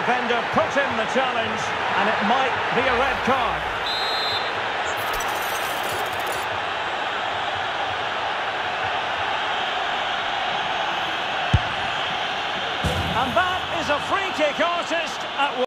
defender put in the challenge, and it might be a red card. And that is a free kick artist at